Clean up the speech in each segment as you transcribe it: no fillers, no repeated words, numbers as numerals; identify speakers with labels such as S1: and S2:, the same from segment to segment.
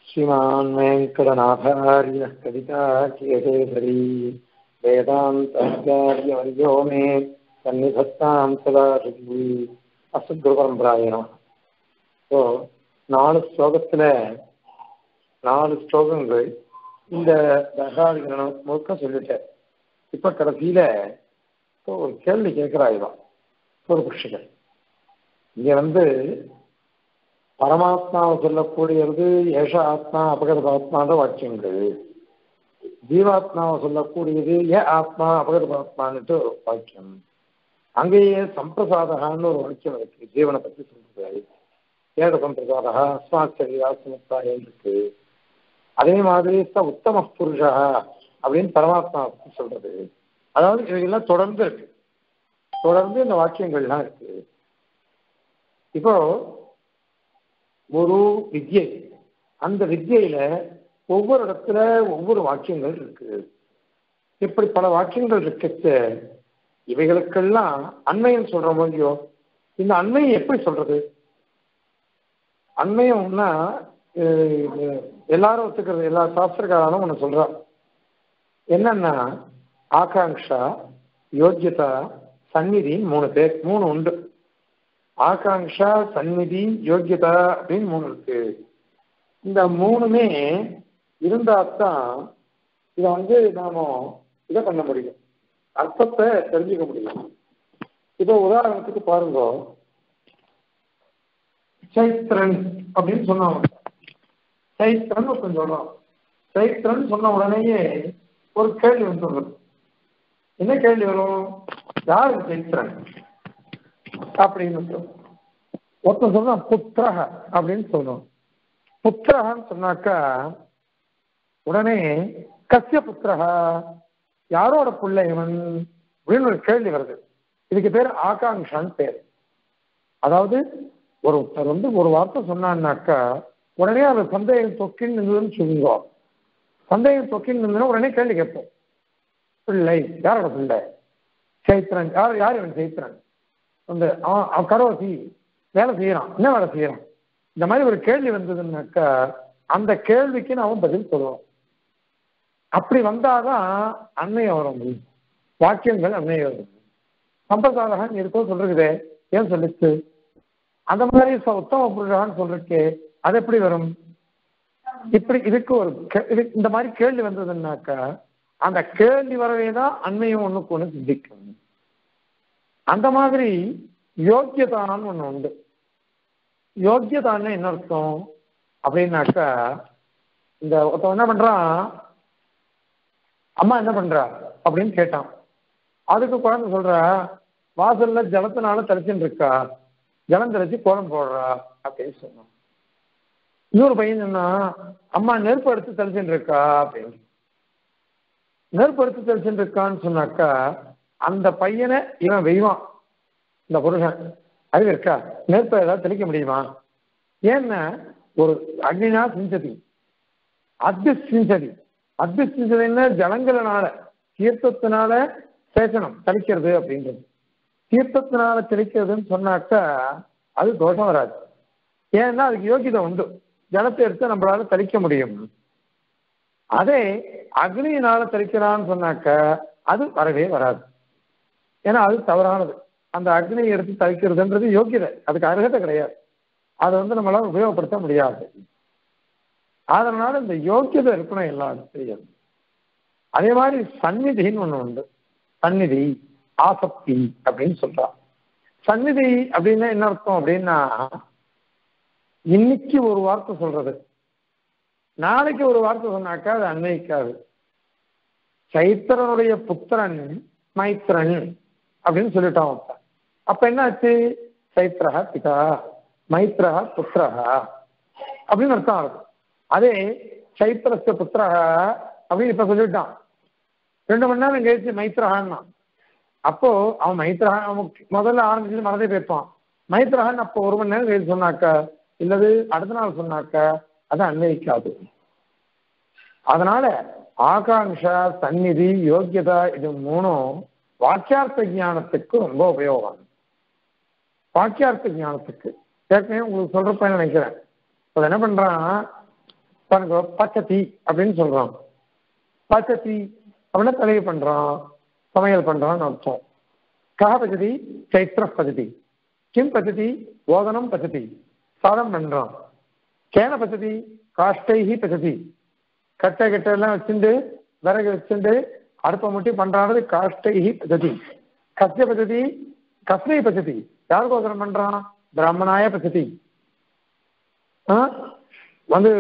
S1: श्रीमान् वेङ्कटनाथार्यः कवितार्किकेसरी वेदान्ताचार्यवर्यो मे सन्निधत्तां सदा शुद्धि அசுத்குருபரம்பராய நமः. ஸோ 4 ஸ்லோகத்தில் 4 ஸ்லோகங்கள் இந்த தசாதிகரணம் முழுக்க சொல்லிட்டேன். இப்போ கடைசியில் இப்போ ஒரு கேள்வி கேட்குறாயிரம் ஒரு புருஷகர். இங்கே பரமாத்மாவை சொல்லக்கூடியது ஏஷ ஆத்மா அபகதாத்மான்ற வாக்கியங்கள், ஜீவாத்மாவை சொல்லக்கூடியது ஏ ஆத்மா அபகதாத்மான்ட்டு ஒரு வாக்கியம். அங்கேயே சம்பிரசாதகான்னு ஒரு வாக்கியம் இருக்கு, ஜீவனை பற்றி சொல்றது. ஏக சம்பிரசாதகா அஸ்மாச்சரியாத்மத்தா இருக்கு. அதே மாதிரி உத்தம புருஷா அப்படின்னு பரமாத்மா பற்றி சொல்றது. அதாவது இவைகள்லாம் தொடர்ந்து இருக்கு, தொடர்ந்து இந்த வாக்கியங்கள்லாம் இருக்கு. இப்போ ஒரு வித்யை, அந்த வித்யில ஒவ்வொரு இடத்துல ஒவ்வொரு வாக்கியங்கள் இருக்கு. இப்படி பல வாக்கியங்கள் இருக்கு. இவைகளுக்கெல்லாம் அண்மையம் சொல்ற மாதிரியோ, இந்த அண்மையம் எப்படி சொல்றது? அண்மையம்னா எல்லாரும் ஒத்துக்கிறது, எல்லா சாஸ்திரக்காரனும் ஒன்று சொல்றா. என்னன்னா ஆகாங்ஷா, யோக்கியதா, சந்நிதி, 3 உண்டு. ஆகாங்ஷா, சந்நிதி, யோக்கியதா அப்படின்னு 3 இருக்கு. இந்த 3மே இருந்தால்தான் இதை நாம இதை பண்ண முடியும், அர்த்தத்தை தெரிஞ்சுக்க முடியும். இப்போ உதாரணத்துக்கு பாருங்க, சைத்திரன் அப்படின்னு சொன்னவங்க, சைத்திரன் ஒருத்தன் சொல்றோம். சைத்திரன் சொன்ன உடனேயே ஒரு கேள்வி வந்துடுறது. என்ன கேள்வி வரும்? யாரு சைத்திரன் அப்படின்னு ஒருத்தன் சொல்றான் புத்திரக அப்படின்னு சொல்றோம். புத்திரகான்னு சொன்னாக்கா உடனே கஸ்ய புத்திரகா, யாரோட பிள்ளை இவன் அப்படின்னு ஒரு கேள்வி வருது. இதுக்கு பேர் ஆகாங்ஷான்னு பேர். அதாவது ஒருத்தர் ஒரு வார்த்தை சொன்னான்னாக்கா உடனே அது சந்தேகம் தொக்கின்னு இருந்ததுன்னு சொல்லுங்க. சந்தேகம் தொக்கின்னு இருந்ததுன்னா உடனே கேள்வி கேட்போம். பிள்ளை, யாரோட பிள்ளை? சைத்திரன். யார் இவன் சைத்திரன்? அவன் கரோசி, வேலை செய்யறான், என்ன வேலை செய்யறான்? இந்த மாதிரி ஒரு கேள்வி வந்ததுன்னாக்கா அந்த கேள்விக்கு நாம பதில் சொல்லுவோம். அப்படி வந்தாதான் அண்மையம் வரும், வாக்கியங்கள் அண்மையம் வரும். சம்பிரதாயம் இருக்கோ சொல்றதே ஏன் சொல்லிச்சு? அந்த மாதிரி உத்தம புருஷான்னு சொல்றதுக்கு அது எப்படி வரும்? இப்படி இதுக்கு இந்த மாதிரி கேள்வி வந்ததுன்னாக்கா அந்த கேள்வி வரவே தான் அண்மையம் ஒண்ணுக்கு ஒண்ணு சிந்திக்கும். அந்த மாதிரி யோக்கியதான்னு ஒண்ணு உண்டு. யோக்கியதான்னு என்ன அர்த்தம் அப்படின்னாக்கா, இந்த ஒருத்தன் என்ன பண்றான், அம்மா என்ன பண்றா அப்படின்னு கேட்டான். அதுக்கு குழந்தை சொல்ற, வாசல்ல ஜலத்தினால தெளிச்சுட்டு இருக்கா, ஜலம் தெளிச்சு கோலம் போடுறா அப்படின்னு சொன்னான். இன்னொரு பையன் சொன்னா, அம்மா நெருப்பு எடுத்து தெளிச்சுட்டு இருக்கா அப்படின்னு. நெருப்பு எடுத்து தெளிச்சுட்டு இருக்கான்னு சொன்னாக்கா அந்த பையனை இவன் வெய்வான். இந்த புருஷன் அறிவு இருக்கா, நெருப்பை ஏதாவது தெளிக்க முடியுமா? ஏன்னா ஒரு அக்னினா சிஞ்சதி, அத்திசிஞ்சதின்னா ஜலங்களினால தீர்த்தத்தினால சேச்சனம் தெளிக்கிறது அப்படின்றது. தீர்த்தத்தினால தெளிக்கிறதுன்னு சொன்னாக்கா அது தோஷம் வராது. ஏன்னா அதுக்கு யோகிதை உண்டு, ஜலத்தை எடுத்து நம்மளால தெளிக்க முடியும். அதே அக்னியினால தெளிக்கிறான்னு சொன்னாக்க அது வரவே வராது. ஏன்னா அது தவறானது. அந்த அக்னியை எடுத்து தெளிக்கிறதுன்றது யோகிதை, அதுக்கு அருகதை கிடையாது. அதை நம்மளால உபயோகப்படுத்த முடியாது. அதனால இந்த யோக்கியதை இருக்கணும் எல்லாரும் தெரியாது. அதே மாதிரி சந்நிதின்னு ஒண்ணு உண்டு. சந்நிதி, ஆசக்தி அப்படின்னு சொல்றான். சந்நிதி அப்படின்னா என்ன அர்த்தம் அப்படின்னா, இன்னைக்கு ஒரு வார்த்தை சொல்றது, நாளைக்கு ஒரு வார்த்தை சொன்னாக்கா அது அன்வைக்காது. சைத்திரனுடைய புத்திரன் மைத்திரன் அப்படின்னு சொல்லிட்டான். அப்ப என்ன ஆச்சு? சைத்திரா பிதா, மைத்ரா புத்திரா அப்படின்னு அர்த்தம் ஆகுது. அதே சைத்திரஸ்ய புத்திரா அப்படின்னு இப்ப சொல்லிட்டான். 2 மணி நேரம் கழிச்சு மைத்ரஹான்னா, அப்போ அவன் மைத்ரஹா முதல்ல ஆரம்பிச்சு மறந்தே போயிருப்பான். மைத்ரஹான் அப்போ 1 மணி நேரம் கழிச்சு சொன்னாக்கா, இல்லது அடுத்த நாள் சொன்னாக்கா அது அன்வயிக்காது. அதனால ஆகாங்ஷா, சந்நிதி, யோக்கியதா இது 3ம் வாக்கியார்த்த ஞானத்துக்கு ரொம்ப உபயோகம். வாக்கியார்த்த ஞானத்துக்கு ஏற்கனவே உங்களுக்கு சொல்றப்ப நினைக்கிறேன். இப்போ என்ன பண்றான், பாருங்க, பச்சதி அப்படின்னு சொல்றான். பச்சதி அப்படின்னா தலையை பண்றான், சமையல் பண்றான்னு அர்த்தம். கஹ பச்சதி, சைத்திர பச்சதி. கிம் பச்சதி, ஓதனம் பச்சதி, சாதம் பண்றான். கேன பச்சதி, காஷ்டைஹி பச்சதி, கட்டை கட்டை எல்லாம் வச்சுட்டு விறகு வச்சுட்டு அடுப்பை முட்டி பண்றானது காஷ்டைஹி பச்சதி. கஸ்ய பச்சதி, கஸ்மை பச்சதி, யாருக்கு ஓதனம் பண்றான்? பிராமணாய பச்சதி. வந்து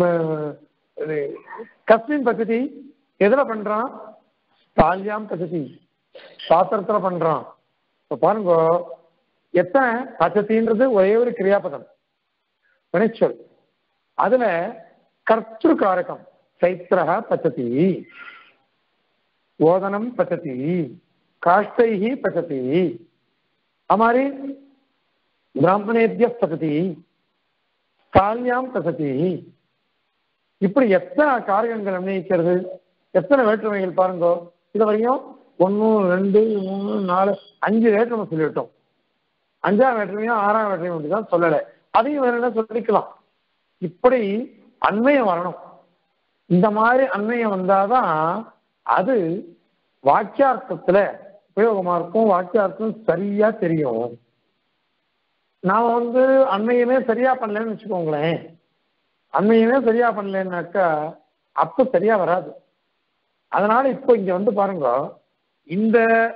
S1: கஸ்மின் பச்சதி, எதுல பண்றான்? தால்யாம் பச்சதி, பாத்திரத்துல பண்றான். இப்ப பாருங்க, எத்தனை பச்சத்தின்றது ஒரே ஒரு கிரியாபதம், வினைச்சொல். அதுல கர்த்திரு காரகம் சைத்திரஹ பச்சதி, ஓதனம் பச்சதி, காஷ்டைஹி பச்சதி, हमारी பிராமணேத்ய பச்சதி, தால்யாம் பச்சதி. இப்படி எத்தனை காரியங்கள் நிர்ணயிக்கிறது, எத்தனை வேற்றுமைகள் பாருங்க. இது வரையும் 1 2 3 4 5 வேற்றுமை சொல்லிவிட்டோம். 5ஆம் வேற்றுமையும் 6ஆம் வேற்றுமையும் தான் சொல்லலை. அதையும் வேற என்ன சொல்லிக்கலாம். இப்படி அண்மையம் வரணும். இந்த மாதிரி அண்மையம் வந்தாதான் அது வாக்கியார்த்தத்துல உபயோகமா இருக்கும், வாக்கியார்த்தம் சரியா தெரியும். நாம அண்மையுமே சரியா பண்ணலன்னு வச்சுக்கோங்களேன், அண்மையுமே சரியா பண்ணலன்னாக்கா அப்ப சரியா வராது. அதனால இப்போ இங்க பாருங்க, இந்த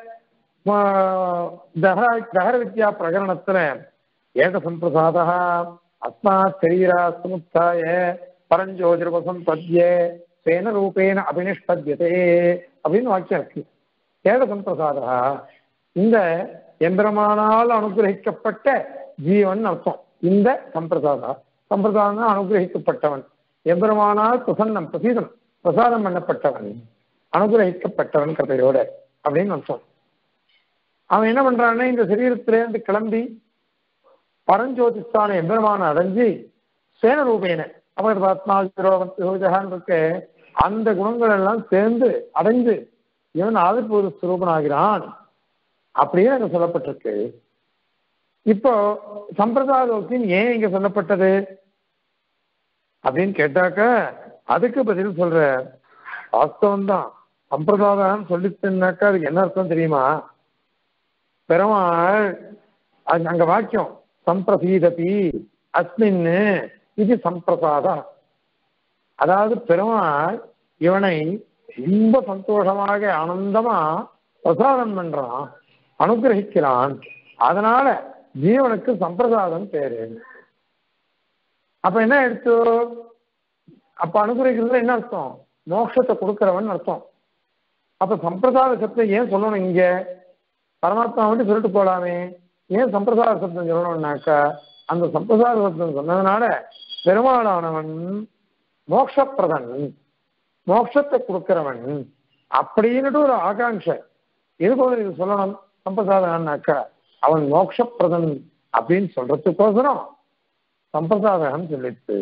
S1: தகர வித்யா பிரகரணத்துல ஏக சம்பிரசாத அஸ்மாத் சரீரா சமுத்தாய பரஞ்சோதிர்வசம் பத்யே சேன ரூபேன அபினிஷ்பத்யதே அப்படின்னு வாக்கியம் இருக்கு. ஏக சம்பிரசாத, இந்த எம்பெருமானால் அனுகிரகிக்கப்பட்ட ஜீவன் அர்த்தம். இந்த சம்பிரசாதம் அனுகிரகிக்கப்பட்டவன், எம்பெருமானால் பிரசன்னம் பிரசாதம் பண்ணப்பட்டவன், அனுகிரகிக்கப்பட்டவன் கதையோட அப்படின்னு அர்த்தம். அவன் என்ன பண்றான்னா, இந்த சரீரத்திலேருந்து கிளம்பி பரஞ்சோதிஸ்தான எம்பெருமான அடைஞ்சு சேன ரூபேன அபகத்மாஜகான் இருக்க அந்த குணங்கள் எல்லாம் சேர்ந்து அடைஞ்சு இவன் ஆதிபூர்வ ஸ்வரூபனாகிறான் அப்படின்னு அங்க சொல்லப்பட்டிருக்கு. இப்போ சம்பிரதாயோக்கியம் ஏன் இங்க சொல்லப்பட்டது அப்படின்னு கேட்டாக்க அதுக்கு பதில் சொல்ற. வாஸ்தவம் தான், சம்பிரதாயம் சொல்லிட்டுனாக்கா அதுக்கு என்ன அர்த்தம் தெரியுமா? பெருமாள் அங்க வாக்கியம் சம்பிரசீததி அஸ்மின் இது சம்பிரசாத, அதாவது பெருமாள் இவனை ரொம்ப சந்தோஷமாக ஆனந்தமா பிரசாதம் பண்றான், அனுகிரகிக்கிறான். அதனால ஜீவனுக்கு சம்பிரசாதம் பேரு. அப்ப என்ன எடுத்து, அப்ப அனுகிரகிக்கிறது என்ன அர்த்தம்? மோட்சத்தை கொடுக்கிறவன் அர்த்தம். அப்ப சம்பிரசாத சப்தம் ஏன் சொல்லணும்? இங்க பரமாத்மா வந்து சொல்லிட்டு போலாமே, ஏன் சம்பிரசாத சப்தம் சொல்லணும்னாக்கா அந்த சம்பிரசாத சப்தம் சொன்னதுனால பெருமாளானவன் மோட்சப்பிரதன், மோட்சத்தை கொடுக்கிறவன் அப்படின்னுட்டு ஒரு ஆகாங்ஷை. எதுக்கு இது சொல்லணும் சம்பிரசாதனாக்கா? அவன் மோட்சப்பிரதன் அப்படின்னு சொல்றதுக்கோசரம் சம்பிரசாதகம் சொல்லிட்டு.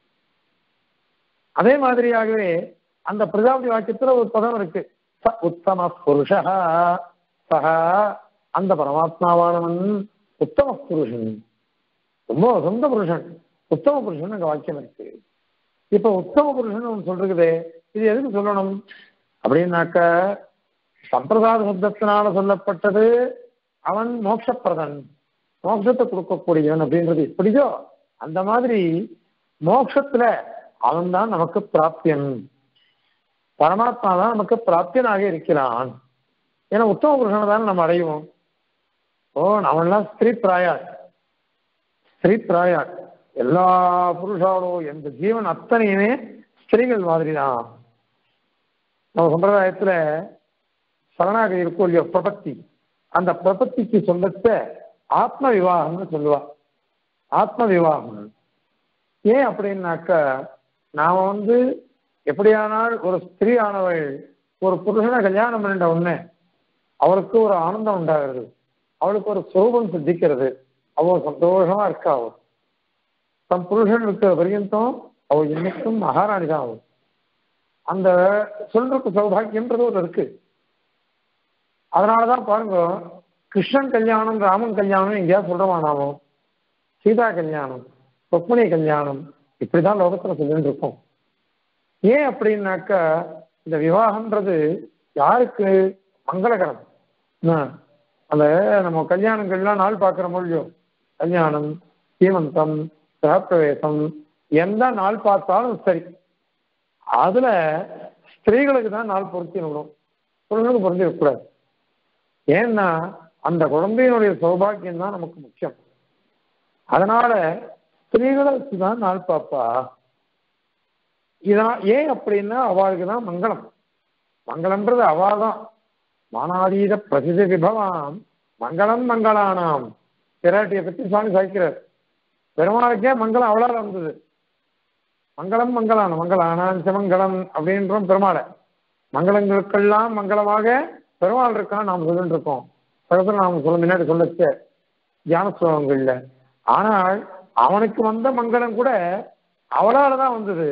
S1: அதே மாதிரியாகவே அந்த பிரஜாபதி வாக்கியத்துல ஒரு பதம் இருக்கு, உத்தம புருஷா சஹா, அந்த பரமாத்மாவானவன் உத்தம புருஷன், ரொம்ப சொந்த புருஷன், உத்தம புருஷன் அங்க வாக்கியம் இருக்கு. இப்ப உத்தம புருஷன் சொல்றது இது எதுக்கு சொல்லணும் அப்படின்னாக்க, சம்பிரதாய சப்தத்தினால சொல்லப்பட்டது அவன் மோட்சப்பிரதன், மோட்சத்தை கொடுக்கக்கூடியவன் அப்படின்றது எப்படியோ அந்த மாதிரி மோட்சத்துல அவன் தான் நமக்கு பிராப்தியன், பரமாத்மா தான் நமக்கு பிராப்தியனாக இருக்கிறான். ஏன்னா உத்தம புருஷனை தானே நம்ம அடைவோம். நம்மெல்லாம் ஸ்திரீ பிராயாட், எல்லா புருஷாலும் எந்த ஜீவன் அத்தனையுமே ஸ்திரீகள் மாதிரி தான். நம்ம சம்பிரதாயத்துல சரணாகதி இருக்கும் இல்லையோ பிரபத்தி, அந்த பிரபத்திக்கு சொல்லத்த ஆத்ம விவாகம்னு சொல்லுவா. ஆத்ம விவாகம் ஏன் அப்படின்னாக்கா, நாம எப்படியானால் ஒரு ஸ்திரீ ஆனவள் ஒரு புருஷனை கல்யாணம் பண்ணிட்ட உடனே அவளுக்கு ஒரு ஆனந்தம் உண்டாகிறது, அவளுக்கு ஒரு சுரூபம் சித்திக்கிறது, அவள் சந்தோஷமா இருக்கா. அவள் தன் புருஷன் இருக்கிற பரியந்தம் அவள் இன்னைக்கும் மகாராணி தான். அவள் அந்த சொல்றதுக்கு சௌபாகியம்ன்றது ஒரு இருக்கு. அதனாலதான் பாருங்க, கிருஷ்ணன் கல்யாணம் ராமன் கல்யாணம் எங்கேயாவது சொல்றோமா நாமும்? சீதா கல்யாணம், ருக்மிணி கல்யாணம், இப்படிதான் லோகத்துல சொல்லிட்டு இருக்கோம். ஏன் அப்படின்னாக்கா இந்த விவாகம்ன்றது யாருக்கு மங்களகரம்? அந்த நம்ம கல்யாணங்கள்லாம் நாள் பார்க்குற மொழியோ, கல்யாணம், சீமந்தம், கிரகப்பிரவேசம், எந்த நாள் பார்த்தாலும் சரி, அதுல ஸ்திரீகளுக்கு தான் நாள் பொருத்திடணும், புருஷனுக்கு பொருந்தி இருக்கக்கூடாது. ஏன்னா அந்த குழந்தையினுடைய சௌபாகியம் தான் நமக்கு முக்கியம். அதனால ஸ்திரீகளுக்கு தான் நாள் பார்ப்பா. இதான் ஏன் அப்படின்னா அவளுக்கு தான் மங்களம். மங்களம்ன்றது அவள் தான். மானாதீத பிரசித விபவாம் மங்களம் மங்களானாம். பிராட்டியை பற்றி சுவாமி சாய்க்கிறார். பெருமாளுக்கே மங்களம் அவளால் வந்தது. மங்களம் மங்களான மங்களானான் மங்களம் அப்படின்றோம் பெருமாளை. மங்களங்களுக்கெல்லாம் மங்களமாக பெருமாள் இருக்கான்னு நாம் சொல்லிட்டு இருக்கோம். பக்கத்தில் நாம் சொல்ல முன்னாடி சொல்லச்ச தியான ஸ்லோகங்கள்ல. ஆனால் அவனுக்கு வந்த மங்களம் கூட அவளால் தான் வந்தது.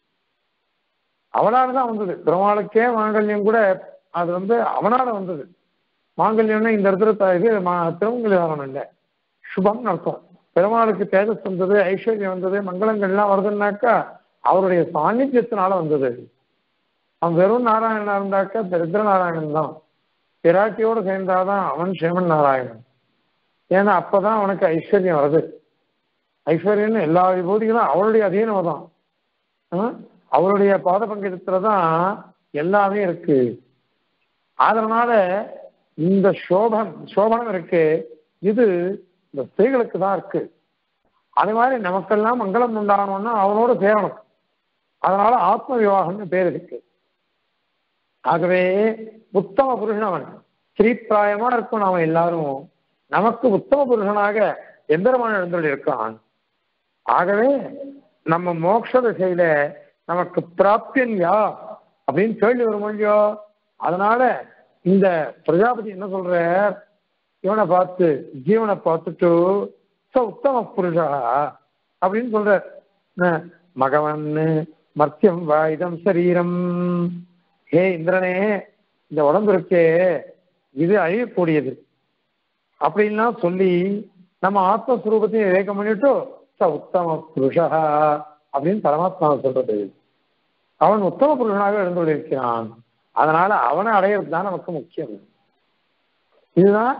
S1: அவளால் தான் வந்தது. பெருமாளுக்கே மாங்கல்யம் கூட அது அவனால வந்தது. மாங்கல்யம்னா இந்த இடத்துல இது திருமங்கல்யம் இல்லை, சுபம்னு அர்த்தம். பெருமாளுக்கு தேஜஸ் வந்தது, ஐஸ்வர்யம் வந்தது, மங்களங்கள்லாம் வருதுன்னாக்கா அவருடைய சாநித்தியத்தினால வந்தது. அவன் வெறும் நாராயணனா இருந்தாக்கா தரித்திர நாராயணன் தான். பிராட்டியோடு சேர்ந்தாதான் அவன் சிவன் நாராயணன். ஏன்னா அப்பதான் அவனுக்கு ஐஸ்வர்யம் வருது. ஐஸ்வர்யம்னு எல்லா விபூதிகளும் அவருடைய அதீனம் தான். அவருடைய பாத பங்கெடுத்துலதான் எல்லாமே இருக்கு. அதனால இந்த சோபனம் இருக்கு, இது இந்த ஸ்திரீகளுக்கு தான் இருக்கு. அது மாதிரி நமக்கெல்லாம் மங்களம் உண்டாகணும்னா அவனோட சேரணும். அதனால ஆத்ம விவாகம்னு பேர் இருக்கு. ஆகவே உத்தம புருஷனவன் ஸ்ரீப்பிராயமா இருக்கும். நாம எல்லாரும் நமக்கு உத்தம புருஷனாக எம்பெருமான் எழுந்துள்ள இருக்கான். ஆகவே நம்ம மோட்ச திசையில நமக்கு பிராப்தியன் யா அப்படின்னு கேள்வி வரும் இல்லையோ. அதனால இந்த பிரஜாபதி என்ன சொல்ற, இவனை பார்த்து ஜீவனை பார்த்துட்டு உத்தம புருஷா அப்படின்னு சொல்ற. மகவன் மர்த்தியம் வாயுதம் சரீரம். ஹே இந்திரனே, இந்த உடம்பு இருக்கே இது அழியக்கூடியது அப்படின்லாம் சொல்லி நம்ம ஆத்மஸ்வரூபத்தையும் விவேகம் பண்ணிட்டு உத்தம புருஷா அப்படின்னு பரமாத்மாவை சொல்றது. அவன் உத்தம புருஷனாக எழுந்துள்ளிருக்கிறான். அதனால அவனை அடையிறது தான் நமக்கு முக்கியம். இதுதான்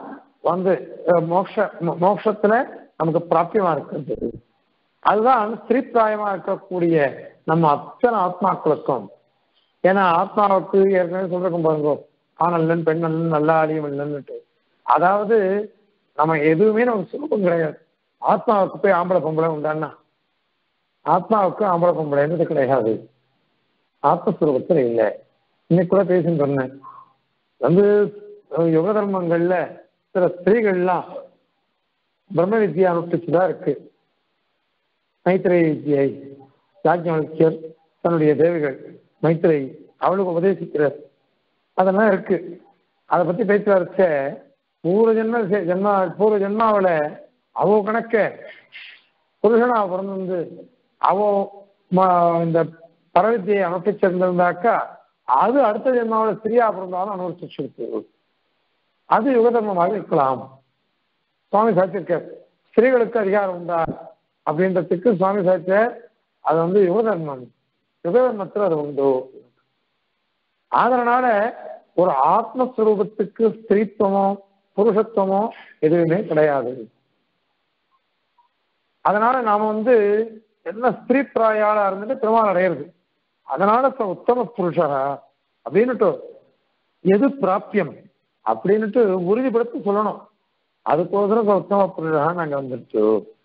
S1: மோட்சத்துல நமக்கு பிராப்தியமா இருக்கிறது. அதுதான் ஸ்திரீப்பிராயமா இருக்கக்கூடிய நம்ம அத்தனை ஆத்மாக்களுக்கும். ஏன்னா ஆத்மாவுக்கு ஏற்கனவே சொல்றோம் பாருங்க, ஆணல்லன் பெண்ணல்லன் நல்ல ஆலியம் இல்லைன்னுட்டு. அதாவது நம்ம எதுவுமே நமக்கு சுரூபம் கிடையாது. ஆத்மாவுக்கு போய் ஆம்பளை பொம்பளை உண்டான்னா, ஆத்மாவுக்கு ஆம்பளை பொம்பளைன்றது கிடையாது. ஆத்மஸ்வரூபத்தில் இல்லை. இன்னைக்கு கூட பேசின்னு சொன்னேன். யுக தர்மங்கள்ல சில ஸ்திரீகள்லாம் பிரம்ம வித்யா அனுஷ்டிச்சுதான் இருக்கு. மைத்திரை வித்யை, யாஜ்ஞவல்கியர் தன்னுடைய தேவிகள் மைத்திரை அவளுக்கு உபதேசிக்கிறார். அதெல்லாம் இருக்கு. அதை பத்தி பேச்சு வரைச்ச பூர்வ ஜென்மாவில அவ கணக்க புருஷனா பிறந்து அவ இந்த பரவித்தியை அனுஷ்டிச்சிருந்திருந்தாக்கா அது அடுத்த ஜென்மாவில ஸ்திரியா பிறந்தாலும் அனுஷ்டிச்சிருக்கு. அது யுகதர்மமாக இருக்கலாம். சுவாமி சாட்சியிருக்க ஸ்திரீகளுக்கு அதிகாரம் உண்டா அப்படின்றதுக்கு சுவாமி சாட்சிய அது யுகதர்மம். யுகதர்மத்தில் அது உண்டு. அதனால ஒரு ஆத்மஸ்வரூபத்துக்கு ஸ்திரீத்துவமோ புருஷத்துவமோ எதுவுமே கிடையாது. அதனால நாம என்ன ஸ்திரீ பிராயாளா இருந்துட்டு பெருமாள் அடையிறது. அதனால உத்தம புருஷா அப்படின்னுட்டு எது பிராப்தியம் அப்படின்னுட்டு உறுதிப்படுத்தி சொல்லணும். அதுக்கோசரம் உத்தம புருஷா நாங்க வந்துருச்சு.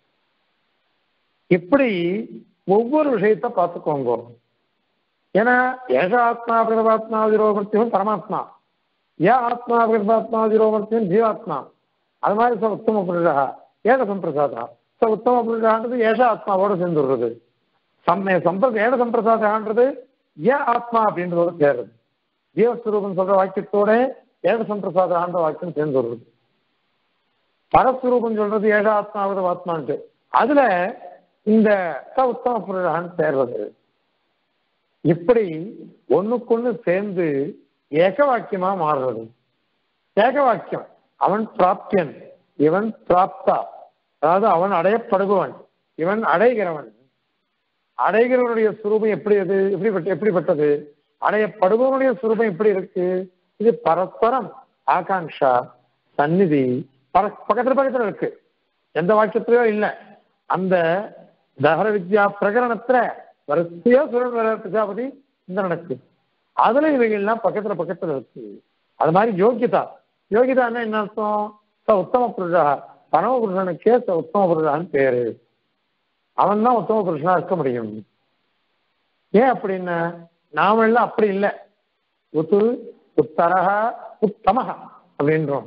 S1: இப்படி ஒவ்வொரு விஷயத்த பார்த்துக்கோங்க. ஏன்னா ஏக ஆத்மா பிரபாத்மா விரோமர்த்தியம் பரமாத்மா, ஏன் ஆத்மா பிரபாத்மா விரோமர்த்தியம் ஜீவாத்மா. அது மாதிரி உத்தம புருஷா ஏக சம்பிரசாதா. உத்தம புருஷான்றது ஏஷ ஆத்மாவோட சேர்ந்துடுறது. ஏக சம்பிரசாதான்றது ஏன் ஆத்மா அப்படின்றதோட சேர்றது. ஜீவஸ்வரூபம் சொல்ற வாக்கியத்தோட ஏக சம்பிரசாதான்ற வாக்கியம் சேர்ந்து வருது. பரஸ்வரூபம் சொல்றது ஏக ஆத்மாவது ஆத்மான்ட்டு, அதுல இந்த உத்தம புருஷான்னு சேர்றது. இப்படி ஒண்ணுக்கொண்ணு சேர்ந்து ஏக வாக்கியமா மாறுறது. ஏக வாக்கியம். அவன் பிராப்தியன், இவன் பிராப்தா, அதாவது அவன் அடையப்படுபவன், இவன் அடைகிறவன். அடைகிறவனுடைய சுரூபம் எப்படி அது எப்படிப்பட்டது, அடையப்படுபவனுடைய சுரூபம் எப்படி இருக்கு? இது பரஸ்பரம் ஆகாங்ஷா சந்நிதி பக்கத்துல இருக்கு. எந்த வாக்கியத்திலயோ இல்லை. அந்த தகர வித்யா பிரகரணத்துல வரிசையா சொல்ற பிரஜாபதி இந்திரனுக்கு அதுல இவைகள்லாம் பக்கத்துல இருக்கு. அது மாதிரி யோகிதான்னா என்ன அர்த்தம்? உத்தம புருஷா, பரம புருஷனுக்கே உத்தம புருஷான்னு பேரு. அவன் தான் உத்தம புருஷனா இருக்க முடியும். ஏன் அப்படின்னா நாமெல்லாம் அப்படி இல்லை. உத்தரகா உத்தமஹா அப்படின்றோம்.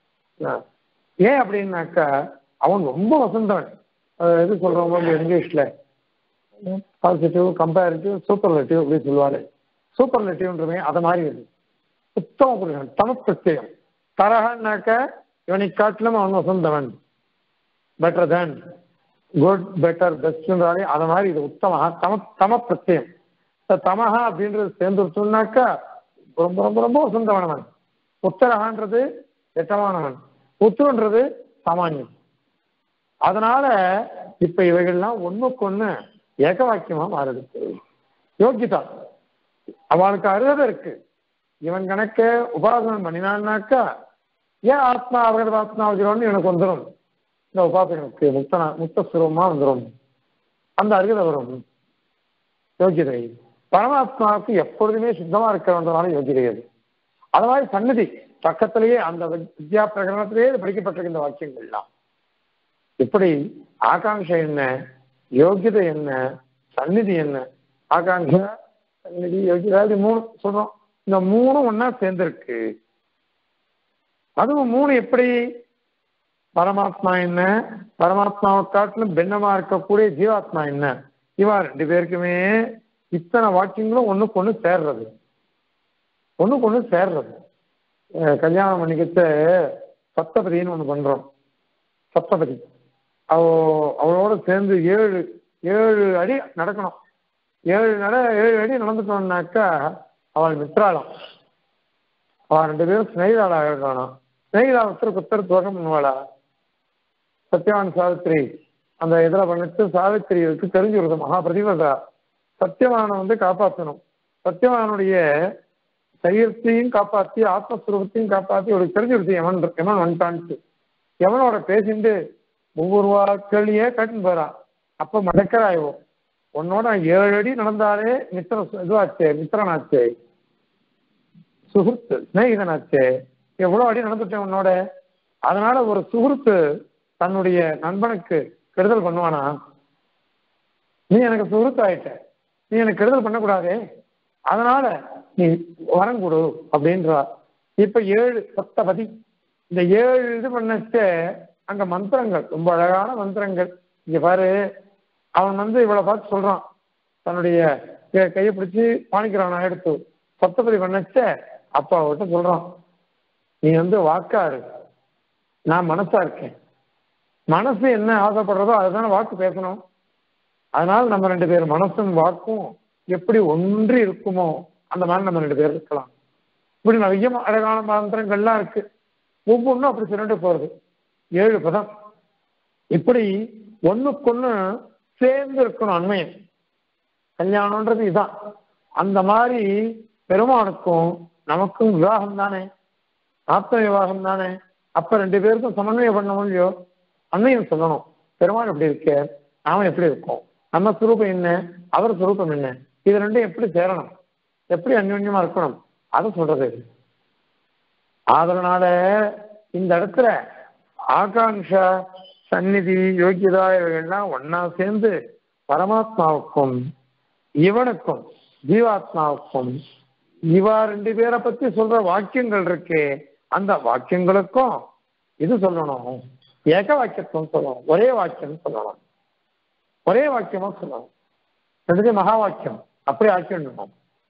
S1: ஏன் அப்படின்னாக்கா அவன் ரொம்ப வசந்தவன். எது சொல்றோம் இங்கிலீஷ்ல பாசிட்டிவ், கம்பேரிட்டிவ், சூப்பர்லேட்டிவ் அப்படின்னு சொல்லுவாரு. சூப்பர்லேட்டிவ்ன்றமே அதை மாதிரி இருக்கு. உத்தம புருஷன் தம பிரத்யம். தரகன்னாக்க இவனை காட்டிலும் அவன் வசந்தவன், பெட்டர் தேன், குட், பெட்டர், பெஸ்ட்ன்றாலே அதை மாதிரி இது உத்தமஹா தம பிரத்யம். தமஹா அப்படின்றது சேர்ந்துருச்சுன்னாக்கா ரொம்ப ரொம்ப ரொம்ப வசந்தவனவன். உத்தரகான்றது எட்டமானவன், உத்துன்றது சாமானியம். அதனால இப்ப இவைகள்லாம் ஒண்ணுக்கு ஏக வாக்கியமா மாறிடுச்சு. யோகிதா அவனுக்கு அருகதை இருக்கு. இவன் கணக்க உபாசனம் பண்ணினான்னாக்கா ஏன் ஆத்மா அவரது ஆத்மா வச்சிருவான்னு இவனுக்கு வந்துடும். இந்த உபாசகனுக்கு முக்தஸ்வரூபமா வந்துடும். அந்த அருகதை வரும் யோகிதை. பரமாத்மாவுக்கு எப்பொழுதுமே சுத்தமா இருக்க வேண்டனால யோகிதை அது. அது மாதிரி சந்நிதி பக்கத்திலேயே அந்த வித்யா பிரகரணத்திலேயே படிக்கப்பட்டிருக்க இந்த வாக்கியங்கள்லாம். இப்படி ஆகாங்ஷை என்ன, யோகிதை என்ன, சந்நிதி என்ன, ஆகாங்ஷா சந்நிதி யோகிதா மூணு சொல்றோம். இந்த மூணும் ஒன்னா சேர்ந்திருக்கு. அதுவும் மூணு எப்படி? பரமாத்மா என்ன, பரமாத்மாவை காட்டிலும் பின்னமா இருக்கக்கூடிய ஜீவாத்மா என்ன, இவா ரெண்டு பேருக்குமே இத்தனை வாக்கியங்களும் ஒண்ணுக்கு ஒண்ணு சேர்றது. கல்யாணம் பண்ணிக்கிட்ட சப்தபதினு ஒண்ணு பண்றோம். சப்தபதி அவளோட சேர்ந்து ஏழு அடி நடக்கணும். 7 அடி நடந்துட்டோம்னாக்கா அவள் மித்ராளம். அவள் 2 பேரும் ஸ்நேகிதாளா இருக்கணும். ஸ்நேகிதாளத்தில் குத்தர் துவகம் பண்ணுவாளா? சத்யவான் சாவித்திரி அந்த இதில் பண்ணிட்டு சாவித்திரிக்கு தெரிஞ்சு வருது மகா பிரதிபதா. சத்தியவானை காப்பாற்றணும். சத்தியவானுடைய சரீரத்தையும் காப்பாற்றி ஆத்மஸ்வரூபத்தையும் காப்பாற்றி அவளுக்கு தெரிஞ்சு வருது எமன் வந்துட்டான்ட்டு. எவனோட பேசிட்டு ஒவ்வொரு வாக்களையே கட்டுன்னு போறான். அப்ப மடக்கராய்வோம். உன்னோட 7 அடி நடந்தாலே மித்திரனாச்சே, சுகுர்த்து, ஸ்நேகிதனாச்சே. எவ்வளவு அடி நடந்துட்டேன் உன்னோட. அதனால ஒரு சுகுர்த்து தன்னுடைய நண்பனுக்கு கெடுதல் பண்ணுவானா? நீ எனக்கு சுகுர்த்து ஆயிட்ட, நீ எனக்கு கெடுதல் பண்ணக்கூடாதே, அதனால நீ வரம் கொடு அப்படின்றா. இப்ப 7 சப்தபதி, இந்த 7 இது பண்ணச்ச அங்க மந்திரங்கள் ரொம்ப அழகான மந்திரங்கள். இங்க பாரு, அவன் இவ்வளவு பார்த்து சொல்றான். தன்னுடைய கையை பிடிச்சி பாணிக்கிறான் எடுத்து சப்தபதி பண்ணச்ச அப்ப அவர்கிட்ட சொல்றான், நீ வாக்காரு, நான் மனசா இருக்கேன். மனசு என்ன ஆசைப்படுறதோ அதுதானே வாக்கு பேசணும். அதனால நம்ம 2 பேர் மனசும் வாக்கும் எப்படி ஒன்றி இருக்குமோ அந்த மாதிரி நம்ம 2 பேர் இருக்கலாம். இப்படி நிறைய அழகான மந்திரங்கள்லாம் இருக்கு. ஒவ்வொன்றும் அப்படி சொல்லிட்டு போறது. 7 பதம் இப்படி ஒண்ணுக்கொன்னு சேர்ந்து இருக்கணும். அண்மையம் கல்யாணம்ன்றது இதுதான். அந்த மாதிரி பெருமானுக்கும் நமக்கும் விவாகம் தானே, ஆத்ம விவாகம் தானே. அப்ப 2 பேருக்கும் சமன்வயம் பண்ணணும் இல்லையோ, அண்மையம் சொல்லணும். பெருமான் எப்படி இருக்க, நாம எப்படி இருக்கோம், நம்ம சுரூபம் என்ன, அவர் சுரூபம் என்ன, இது ரெண்டும் எப்படி சேரணும், எப்படி அந்யோன்யமா இருக்கணும், அதை சொல்றது. அதனால இந்த இடத்துல ஆகாங்ஷா சந்நிதி யோகியதா இவைகள்லாம் ஒன்னா சேர்ந்து பரமாத்மாவுக்கும் இவனுக்கும் ஜீவாத்மாவுக்கும் இவா 2 பேரை பத்தி சொல்ற வாக்கியங்கள் இருக்கே, அந்த வாக்கியங்களுக்கும் இது சொல்லணும். ஏக வாக்கியத்துவம் சொல்லணும். ஒரே வாக்கியம் சொல்லணும். ஒரே வாக்கியமா சொல்லணும். ரெண்டு மகா வாக்கியம் அப்படி ஆக்கிடணும்.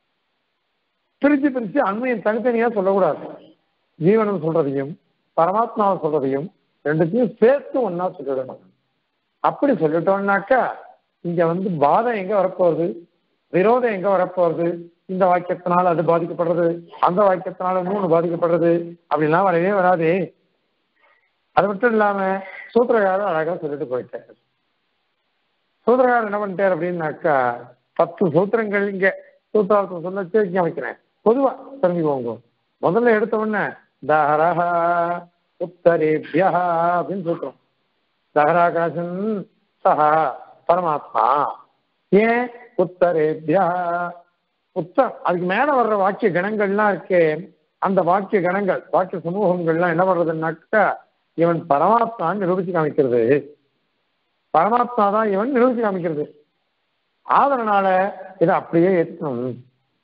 S1: பிரிச்சு அண்மையும் தனித்தனியா சொல்லக்கூடாது. ஜீவனம் சொல்றதையும் பரமாத்மாவை சொல்றதையும் ரெண்டுத்தையும் சேர்த்து ஒன்னா சொல்லிடணும். அப்படி சொல்லிட்டோம்னாக்கா இங்க பாதம் எங்க வரப்போகுது, விரோதம் எங்க வரப்போகுது, இந்த வாக்கியத்தினால அது பாதிக்கப்படுறது, அந்த வாக்கியத்தினால 3 பாதிக்கப்படுறது அப்படின்லாம் வரவே வராதே. அது மட்டும் இல்லாம சூத்திரகாரர் அழகா சொல்லிட்டு போயிட்டாரு. சூத்திரக்காரர் என்ன பண்ணிட்டார் அப்படின்னாக்கா 10 சூத்திரங்கள் இங்க சூத்திரார்த்தம் சொல்லச்சு இங்க வைக்கிறேன். பொதுவா தெரிஞ்சுக்கோங்க. முதல்ல எடுத்த உடனே தஹரஹ உத்தரேபியா அப்படின்னு சொல்றோம். தஹராகாசன் சஹா பரமாத்மா. ஏன் உத்தரேபியா உத்தர் அதுக்கு மேல வர்ற வாக்கிய கணங்கள்லாம் இருக்கே, அந்த வாக்கிய கணங்கள் வாக்கிய சமூகங்கள்லாம் என்ன பண்றதுன்னாக்கா இவன் பரமாத்மான்னு நிரூபிச்சு காமிக்கிறது. பரமாத்மா தான் இவன் நிரூபிச்சு காமிக்கிறது. அதனால இதை அப்படியே ஏற்கணும்.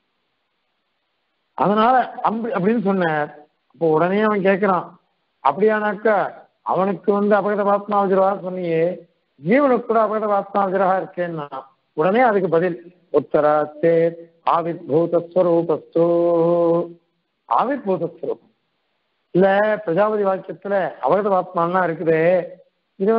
S1: அதனால அப்படின்னு சொன்னார். அப்போ உடனே அவன் கேட்கிறான், அப்படியானாக்கா அவனுக்கு அபகத பாத்மா விஜரவா சொன்னியே, ஜீவனுக்கு கூட அபகத பாத்மா விஜரவா இருக்கேன்னா உடனே அதுக்கு பதில் உத்தராத்தே ஆவிர்பூதஸ்வரூபஸ்து. ஆவிர்பூதஸ்வரூபம் இல்ல பிரஜாபதி வாக்கியத்துல அபகத பாத்மாலாம் இருக்குது. இது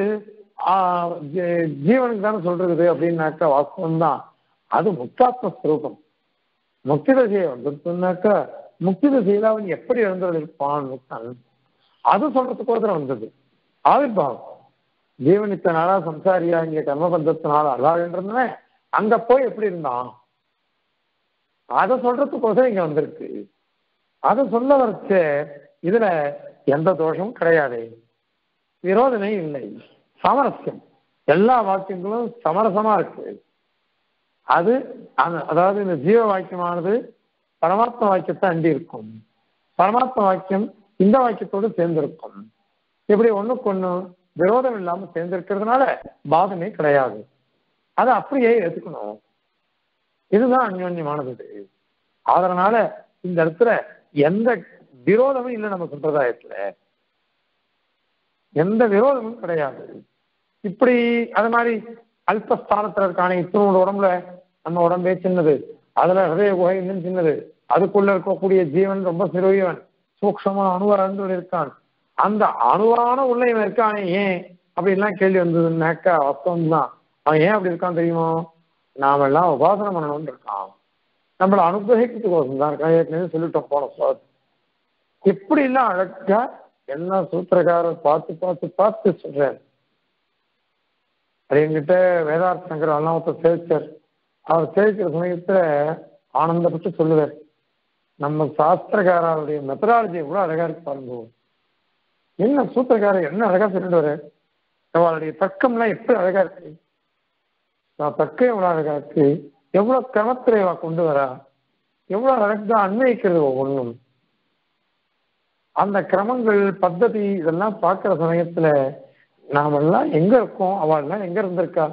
S1: ஜீவனுக்கு தானே சொல்றது அப்படின்னாக்கா வாஸ்தவம் தான். அது முக்தாத்மஸ்வரூபம். முக்தி தசையை சொன்னாக்கா முக்தி தசையில அவன் எப்படி இருப்பான் முக்தான், அது சொல்றதுக்கோசரம் வந்தது ஆவிர்பாவம். ஜீவன் இத்தனை நாளா சம்சாரியா இங்க கர்மபந்தத்தினால அல்லாதுன்றவன் அங்க போய் எப்படி இருந்தான் அதை சொல்றதுக்கோசரம் இங்க வந்திருக்கு. அதை சொல்ல வரைச்ச இதுல எந்த தோஷமும் கிடையாது, விரோதமே இல்லை, சமரஸ்யம். எல்லா வாக்கியங்களும் சமரசமா இருக்கு. அது அதாவது இந்த ஜீவ வாக்கியமானது பரமாத்மா வாக்கியத்தை அண்டி இருக்கும், பரமாத்மா வாக்கியம் இந்த வாக்கியத்தோடு சேர்ந்திருக்கும். இப்படி ஒண்ணுக்கு ஒண்ணு விரோதம் இல்லாம சேர்ந்திருக்கிறதுனால பாதமே கிடையாது. அதை அப்படியே ஏத்துக்கணும். இதுதான் அந்யோன்யமானது. அதனால இந்த இடத்துல எந்த விரோதமும் இல்லை, நம்ம சம்பிரதாயத்துல எந்த விரோதமும் கிடையாது. இப்படி அது மாதிரி அல்பஸ்தானத்துல இருக்கானே, இத்தனோட உடம்புல நம்ம உடம்பே சின்னது, அதுல ஹிருதய குகை இன்னும் சின்னது, அதுக்குள்ள இருக்கக்கூடிய ஜீவன் ரொம்ப சிறுவன், சூக்ஷமா அணுவரன்று இருக்கான், அந்த அணுவான உள்ள இவன் இருக்கானே ஏன் அப்படின்லாம் கேள்வி வந்ததுன்னாக்கா வாஸ்தவம் தான். அவன் ஏன் அப்படி இருக்கான் தெரியுமோ, நாம எல்லாம் உபாசனை பண்ணணும்னு இருக்கான், நம்மளை அனுகிரகிக்கிறதுக்கோசம் தான் இருக்கான். ஏற்கனவே சொல்லிட்டோம் போன சார். இப்படி எல்லாம் அழகா எல்லா சூத்திரக்காரர் பார்த்து பார்த்து பார்த்து சொல்றாரு. அது என்கிட்ட வேதார்த்த சங்கர் அல்லாமத்த சேவிச்சார். அவர் சேவிக்கிற சமயத்துல ஆனந்தப்பட்டு சொல்லுவார், நம்ம சாஸ்திரக்காரருடைய மெத்தடாலஜி எவ்வளவு அழகா இருக்கு பாருங்க. என்ன சூத்திரக்காரர் என்ன அழகா சொல்லிட்டு வர, அவளுடைய தர்க்கம்லாம் எப்படி அழகா இருக்கு, தர்க்கம் எவ்வளவு அழகா இருக்கு, எவ்வளவு கிரமத்திரைவா கொண்டு வரா, எவ்வளவு அழகா அன்வயிக்கிறது ஒவ்வொன்றும். அந்த கிரமங்கள் பத்ததி இதெல்லாம் பார்க்கிற சமயத்துல நாமெல்லாம் எங்க இருக்கோம், அவள்லாம் எங்க இருந்திருக்கா,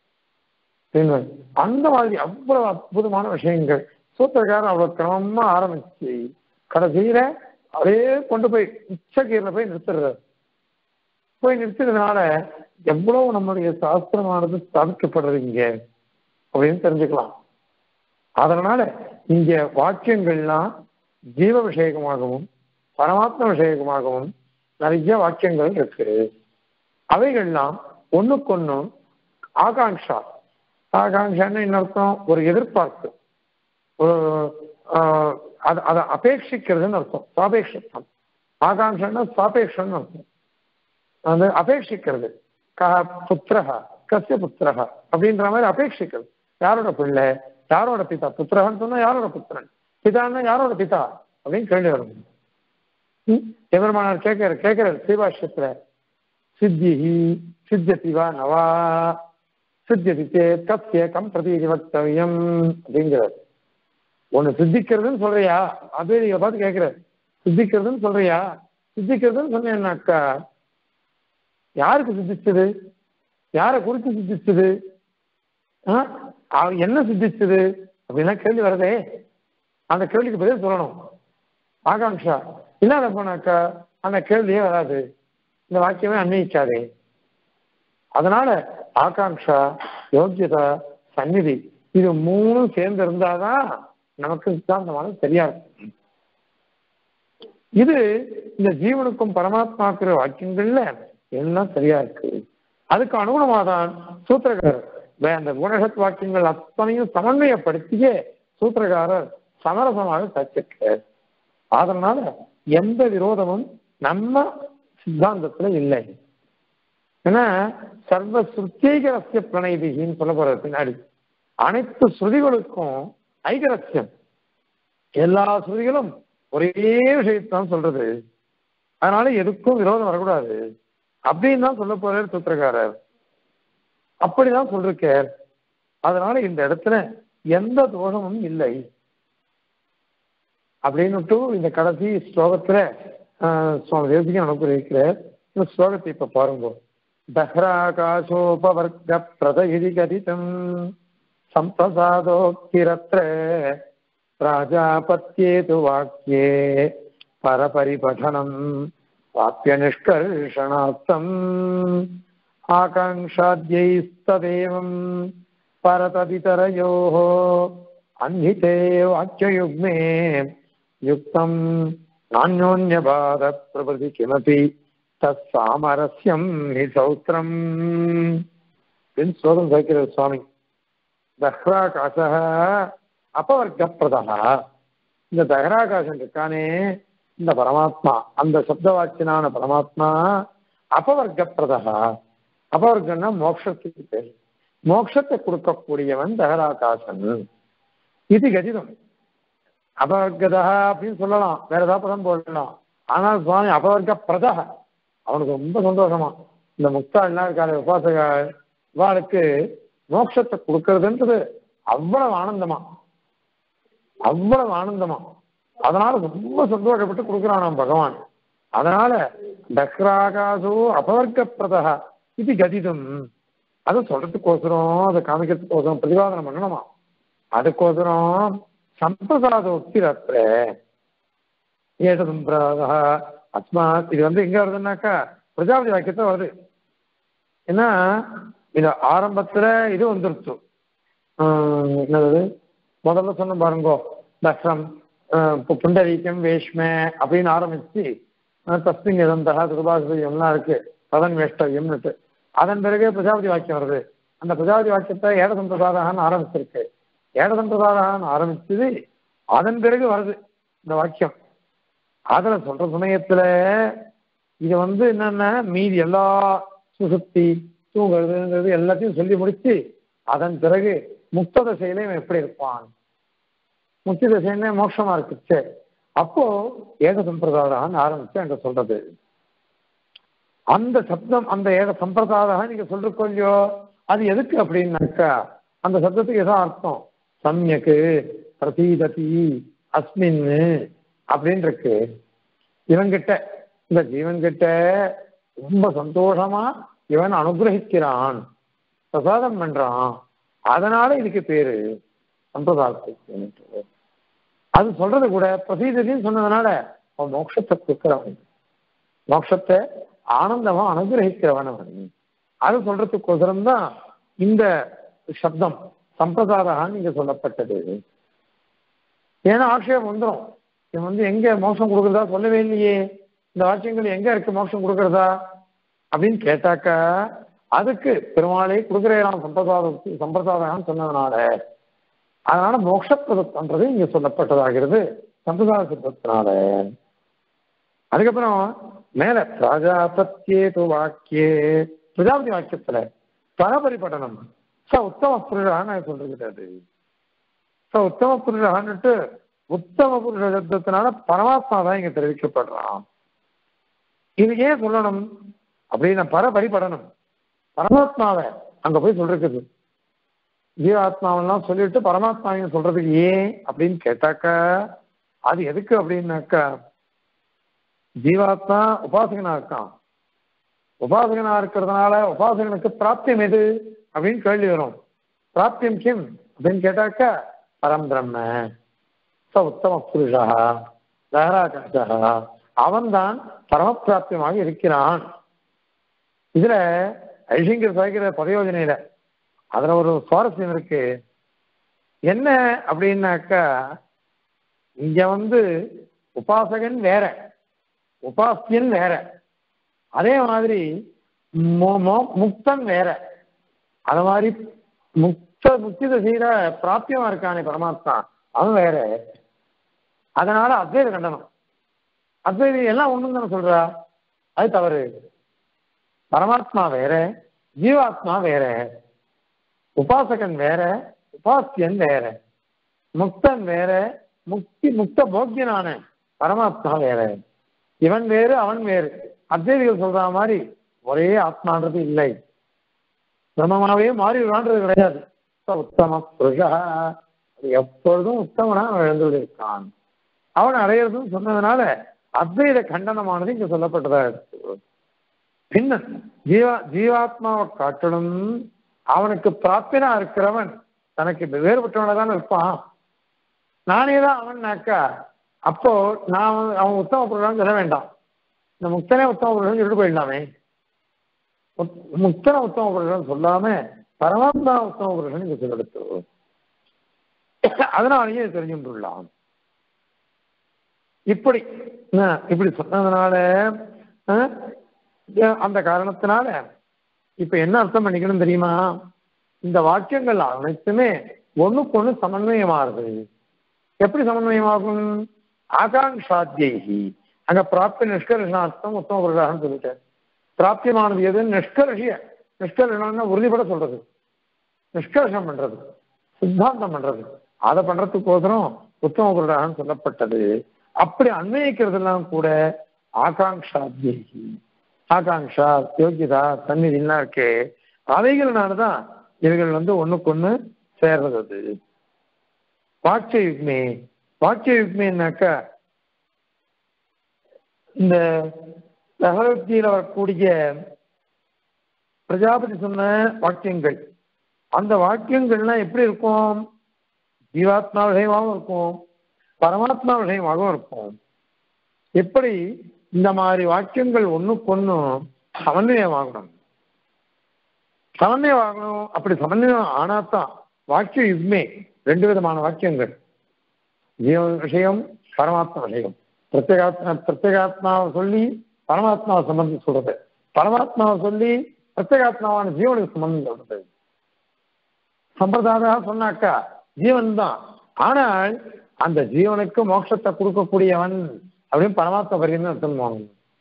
S1: அந்த மாதிரி அவ்வளவு அற்புதமான விஷயங்கள். சூத்திரக்காரன் அவ்வளவு கிரமமா ஆரம்பிச்சு கடைசியில அதே கொண்டு போய் உச்சகீரில போய் நிறுத்துறாரு. போய் நிறுத்துறதுனால எவ்வளவு நம்மளுடைய சாஸ்திரமானது ஸ்தாபிக்கப்படுறது இங்க அப்படின்னு தெரிஞ்சுக்கலாம். அதனால இங்க வாக்கியங்கள்லாம் ஜீவ விஷயமாகவும் பரமாத்ம விஷயமாகவும் நிறைய வாக்கியங்கள் இருக்கு. அவைகள்லாம் ஒண்ணுக்கொன்னு ஆகாங்ஷா. ஆகாங்ஷான்னு என்ன அர்த்தம், ஒரு எதிர்பார்ப்பு, ஒரு அதை அபேட்சிக்கிறதுன்னு அர்த்தம். சாபேட்சம். ஆகாங்ஷன்னா சாபேட்சம்னு அர்த்தம். அது அபேட்சிக்கிறது. புத்திரஹா கஸ்ய புத்திரஹா அப்படின்ற மாதிரி அபேட்சிக்கிறது. யாரோட பிள்ளை, யாரோட பிதா. புத்திரஹான்னு சொன்னா யாரோட புத்திரன், பிதான்னா யாரோட பிதா அப்படின்னு கேள்வி வரும். எவருமானார் கேட்கிறார் ஸ்ரீபாஷ்யத்துல, சித்தி சித்தியதிவா நவா சித்தியதி கஸ்ய கம் பிரதி வக்தவ்யம் அப்படிங்கிறார். ஒண்ணு சித்திக்கிறதுன்னு சொல்றியா, அதே நீங்க பார்த்து கேட்கிறார், சித்திக்கிறதுன்னு சொல்றியா, சித்திக்கிறதுன்னு சொன்னேன்னாக்கா யாருக்கு சித்திச்சது, யாரை குறித்து சித்திச்சது, என்ன சித்திச்சது அப்படின்னா கேள்வி வருதே. அந்த கேள்விக்கு பதில் சொல்லணும். ஆகாங்ஷா இல்லாத போனாக்கா அந்த கேள்வியே வராது, இந்த வாக்கியமே அன்வயிக்காதே. அதனால ஆகாங்ஷா, யோக்கியதா, சந்நிதி இது மூணும் சேர்ந்து இருந்தாதான் நமக்கு சித்தாந்தமான சரியா இருக்கும். இது இந்த ஜீவனுக்கும் பரமாத்மாக்குற வாக்கியங்கள்ல எல்லாம் சரியா இருக்கு. அதுக்கு அனுகுணமாதான் சூத்திரக்காரர் அந்த குணசத் வாக்கியங்கள் அத்தனையும் சமன்வயப்படுத்தியே சூத்திரக்காரர் சமரசமாக தச்சிருக்கார். அதனால எந்த விரோதமும் நம்ம சித்தாந்தத்துல இல்லை. ஏன்னா சர்வ சுத்தீகரஸ்ய பிரணயதின்னு சொல்ல போறது பின்னாடி. அனைத்து ஸ்ருதிகளுக்கும் ஐகரஸ்யம், எல்லா ஸ்ருதிகளும் ஒரே விஷயத்தான் சொல்றது, அதனால எதுக்கும் விரோதம் வரக்கூடாது அப்படின்னு தான் சொல்ல போறார் சூத்திரக்காரர். அப்படிதான் சொல்லிருக்கார். அதனால இந்த இடத்துல எந்த தோஷமும் இல்லை அப்படின்னுட்டு இந்த கடைசி ஸ்லோகத்துல சுவாமி தேசிகன் அனுப்பியிருக்கிற இந்த ஸ்லோகத்தை இப்ப பாருங்க. தஹ்ராகாசோபவர்க பிரதயிதி கதிதம் சம்பிரசாதோக்திரத்ர ராஜாபத்யேது வாக்கியே பரபரிபடனம் வாக்கிய நிஷ்கர்ஷணார்த்தம் ஆகாங்ஷாத்யைஸ்ததேவம் பரததிதரயோः அன்ஹிதே வாக்கியயுக்மே யுக்தம் நான்யோன்யபாத பிரபதி கிமபி தஸ்ஸாமரஸ்யம் ஹி சௌத்ரம். ஸ்லோகம் சேர்க்கிறது சுவாமி. தஹ்ராகாசः அபவர்க்கப்பிரதः. இந்த தஹ்ராகாசம் இருக்கானே இந்த பரமாத்மா, அந்த சப்தவாச்சியனான பரமாத்மா அபவர்க்கப்பிரதः. அபவர்க்கம்னா மோட்சத்துக்கு பேர். மோட்சத்தை கொடுக்கக்கூடியவன் தஹராகாசன். இது கதிதம். அபவர்க்கதா அப்படின்னு சொல்லலாம், வேற ஏதாவது பதம் போடலாம். ஆனால் சுவாமி அபவர்க்க பிரதக, அவனுக்கு ரொம்ப சந்தோஷமா. இந்த முக்தா எல்லாம் இருக்காரு உபாசக இவாளுக்கு மோட்சத்தை கொடுக்கறதுன்றது அவ்வளவு ஆனந்தமா, அவ்வளவு ஆனந்தமா. அதனால ரொம்ப சந்தோஷப்பட்டு கொடுக்குறான் பகவான். அதனால தக்ராகாசோ அபவர்க்க பிரதக இது கதிதம். அதை சொல்றதுக்கோசரம், அதை காமிக்கிறதுக்கோசரம், பிரதிபாதனம் பண்ணணுமா, அதுக்கோசரம் சம்பிரசாதோக்தி ரத்ர ஏஷ சம்பிரதாத அஸ்மாத். இது எங்க வருதுன்னாக்கா பிரஜாபதி வாக்கியத்தை வருது. ஏன்னா இது ஆரம்பத்துல இது வந்துருச்சு. என்னது முதல்ல சொன்ன பாருங்கோ, தக்ஷம் புண்டரீக்கம் வேஷ்மே அப்படின்னு ஆரம்பிச்சு தஸ்மின் இதந்தகா துர்பாசம்லாம் இருக்கு, பதன் வேஷ்டவியம்னுட்டு. அதன் பிறகு பிரஜாபதி வாக்கியம் வருது. அந்த பிரஜாபதி வாக்கியத்தை ஏட சம்பிரதாதான்னு ஆரம்பிச்சிருக்கு. ஏட சம்பிரதாதான்னு ஆரம்பிச்சது அதன் பிறகு வருது இந்த வாக்கியம். அதுல சொல்ற சமயத்துல இது என்னன்னா மீதி எல்லா சுசுப்தி தூங்குறதுங்கிறது எல்லாத்தையும் சொல்லி முடிச்சு அதன் பிறகு முக்த தசையில இவன் எப்படி இருப்பான், முக்தி தசைன்னு மோட்சமா இருக்குச்சு. அப்போ ஏக சம்பிரதாதான்னு ஆரம்பிச்சு அங்க சொல்றது. அந்த சப்தம், அந்த ஏக சம்பிரதாதாக நீங்க சொல்றோம் இல்லையோ, அது எதுக்கு அப்படின்னாக்கா அந்த சப்தத்துக்கு ஏதோ அர்த்தம். சம்யக்கு பிரதீததி அஸ்மின் அப்படின்னு இருக்கு. இவன்கிட்ட, இந்த ஜீவன்கிட்ட ரொம்ப சந்தோஷமா இவன் அனுகிரகிக்கிறான், பிரசாதம் பண்றான். அதனால இதுக்கு பேரு சம்பிரதாயத்துக்கு. அது சொல்றது கூட பிரசீதத்தின்னு சொன்னதுனால அவன் மோட்சத்தை கொடுக்கிறவன், மோட்சத்தை ஆனந்தமா அனுகிரகிக்கிறவன் அவன். அது சொல்றதுக்கோசரம் தான் இந்த சப்தம் சம்பிரதாதான்னு இங்க சொல்லப்பட்டது. ஏன்னா ஆட்சேபம் வந்துடும், இவன் எங்க மோட்சம் கொடுக்குறதா சொல்லவே இல்லையே, இந்த வாக்கியங்கள் எங்க இருக்கு மோட்சம் கொடுக்கறதா அப்படின்னு கேட்டாக்கா அதுக்கு பெருமாளை கொடுக்குறான் சம்பிரதாதான்னு சொன்னதுனால. அதனால மோட்சப்பிரதம்ன்றது இங்க சொல்லப்பட்டதாகிறது சம்பிரதாய சித்தத்தினால. அதுக்கப்புறம் மேல ராஜாபத்யேது வாக்கியே, பிரஜாபதி வாக்கியத்துல பரபரிபடனம் ச உத்தம புருஷான்னு சொல்லிருக்கிறது. ச உத்தம புருஷான்னுட்டு உத்தம புருஷ சப்தத்தினால பரமாத்மா தான் இங்க தெரிவிக்கப்படுறான். இது ஏன் சொல்லணும் அப்படின்னா பரபரிபடனம், பரமாத்மாவை அங்க போய் சொல்றது. ஜீவாத்மாவெல்லாம் சொல்லிட்டு பரமாத்மாவையும் சொல்றதுக்கு ஏன் அப்படின்னு கேட்டாக்கா அது எதுக்கு அப்படின்னாக்கா ஜீவாத்மா உபாசகனா இருக்கான். உபாசகனா இருக்கிறதுனால உபாசகனுக்கு பிராப்தியம் எது அப்படின்னு கேள்வி வரும். பிராப்தியம் கிம் அப்படின்னு கேட்டாக்கா பரம் பிரம்ம ச உத்தம புருஷா தஹராகாசா, அவன் தான் பரமப்பிராப்தியமாக இருக்கிறான். இதுல ஐஷங்கர் சாய்க்கிற பதயோஜனையில அதுல ஒரு சுவாரஸ்யம் இருக்கு. என்ன அப்படின்னாக்கா இங்க உபாசகன் வேற, உபாசியன் வேற, அதே மாதிரி முக்தன் வேற. அது மாதிரி முக்தி தசையில பிராப்தியமா இருக்கானே பரமாத்மா, அவன் வேற. அதனால அத்வைத கண்டனம், அத்வைதி எல்லாம் ஒண்ணுன்னு தானே சொல்றா, அது தவறு. பரமாத்மா வேற, ஜீவாத்மா வேற, உபாசகன் வேற, உபாசியன் வேற, முக்தன் வேற, முக்த போக்கியனான பரமாத்மா வேற. இவன் வேறு அவன் வேறு. அத்வைதிகள் சொல்ற மாதிரி ஒரே ஆத்மான்றது இல்லை, பிரம்மமாவே மாறிடுவான்றது கிடையாது. உத்தம புருஷா, எப்பொழுதும் உத்தமனா அவன் எழுந்துள்ளிருக்கான். அவன் அடையிறதும் சொன்னதுனால அத்வைத கண்டனமானது இங்க சொல்லப்பட்டதா இருக்கு. பின்ன ஜீவாத்மாவை காட்டணும் அவனுக்கு பிராப்தினா இருக்கிறவன் தனக்கு வேறுபட்டவன தானே இருப்பான். நானே தான் அவன்னாக்கா அப்போ நான் அவன் உத்தம புருஷன் சொல்ல வேண்டாம், இந்த முக்தனே உத்தம புருஷன் சொல்லிட்டு போயிடலாமே. முக்தன உத்தம புருஷன் சொல்லாம பரமாத்மா உத்தம புருஷன் இங்க சொல்லெடுத்து, அதனாலேயே தெரிஞ்சுக்கலாம். இப்படி சொன்னதுனால அந்த காரணத்தினால இப்ப என்ன அர்த்தம் பண்ணிக்கணும் தெரியுமா? இந்த வாக்கியங்கள் அனைத்துமே ஒண்ணுக்கு ஒண்ணு சமன்வயமாகுது. எப்படி சமன்வயமாகும்? ஆகாங்ஷாத்யி, அங்க பிராப்தி நிஷ்கர்ஷனார்த்தம் உத்தம புருஷான்னு சொல்லிட்டேன். பிராப்தியமானது எது? நிஷ்கர்ஷனா உறுதிப்பட சொல்றது, நிஷ்கர்ஷம் பண்றது, சித்தாந்தம் பண்றது, அதை பண்றதுக்கோசரம் உத்தம புருஷான்னு சொல்லப்பட்டது. அப்படி அன்வயிக்கிறதெல்லாம் கூட ஆகாங்ஷாத்யி, ஆகாங்ஷா யோகிதா சந்நிதினா இருக்கே, அவைகள்னாலதான் இவைகள் ஒண்ணுக்கு ஒண்ணு சேர்றது. வாக்கிய யுக்மே, வாக்கிய யுக்மேனாக்கா இந்த பகவத்கீதையில வரக்கூடிய பிரஜாபதி சொன்ன வாக்கியங்கள், அந்த வாக்கியங்கள்லாம் எப்படி இருக்கும்? ஜீவாத்மா விஷயமாகவும் இருக்கும், பரமாத்மா விஷயமாகவும் இருக்கும். எப்படி இந்த மாதிரி வாக்கியங்கள் ஒண்ணுக்கு ஒண்ணும் சமன்வயமாகணும், சமன்வயமாகணும். அப்படி சமன்வயம் ஆனாத்தான் வாக்கிய யுக்மே, ரெண்டு விதமான வாக்கியங்கள், ஜீவ விஷயம் பரமாத்மா விஷயம். பிரத்யேகாத்மாவை சொல்லி பரமாத்மாவை சம்பந்தம் சொல்றது, பரமாத்மாவை சொல்லி பிரத்யேகாத்மாவான ஜீவனுக்கு சம்பந்தம் சொல்றது. சம்பிரதாய சொன்னாக்கா ஜீவன் தான், ஆனால் அந்த ஜீவனுக்கு மோட்சத்தை கொடுக்கக்கூடியவன் அப்படின்னு பரமாத்மா பரின்னு அர்த்தம்.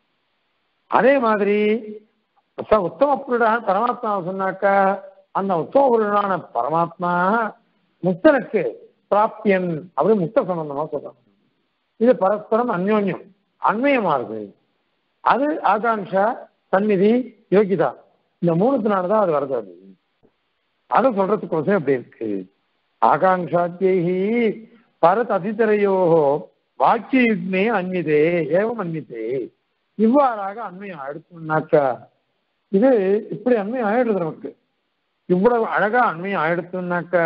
S1: அதே மாதிரி உத்தம புருடான பரமாத்மாவை சொன்னாக்கா அந்த உத்தம புருடனான பரமாத்மா முக்தனுக்கு பிராப்தியன் அப்படி முக்த சம்பந்தமா சொல்றாங்க. இது பரஸ்பரம் அந்யோன்யம் அண்மயமாகுது. அது ஆகாங்ஷா சந்நிதி யோகிதா, இந்த மூணுத்தினாலதான் அது வருது. அதை சொல்றதுக்கோசம் எப்படி இருக்கு? ஆகாங்ஷாத்யி பரத் அதிதரையோ வாக்கிய யுக்மே அந்நிதே ஏவம் அந்நிதே, இவ்வாறாக அண்மையம் ஆயிடுச்சுனாக்கா இது இப்படி அண்மையம் ஆயிடுது. நமக்கு இவ்வளவு அழகா அண்மையம் ஆயிடுச்சுனாக்கா